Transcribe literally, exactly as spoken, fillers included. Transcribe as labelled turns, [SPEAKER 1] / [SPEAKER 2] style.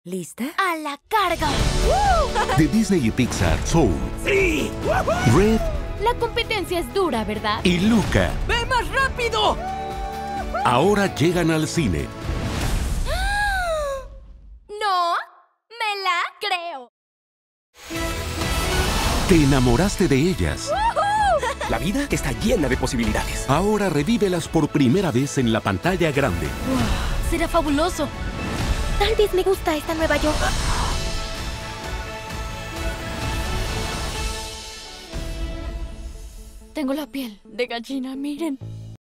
[SPEAKER 1] ¿Lista?
[SPEAKER 2] ¡A la carga!
[SPEAKER 3] De Disney y Pixar, Soul.
[SPEAKER 4] ¡Sí!
[SPEAKER 3] Red
[SPEAKER 2] La competencia es dura, ¿verdad?
[SPEAKER 3] y Luca.
[SPEAKER 4] ¡Ve más rápido!
[SPEAKER 3] Ahora llegan al cine.
[SPEAKER 2] ¡No! ¡Me la creo!
[SPEAKER 3] Te enamoraste de ellas.
[SPEAKER 4] La vida está llena de posibilidades.
[SPEAKER 3] Ahora revívelas por primera vez en la pantalla grande.
[SPEAKER 2] Será fabuloso. Tal vez me gusta esta nueva yo. Tengo la piel de gallina, miren.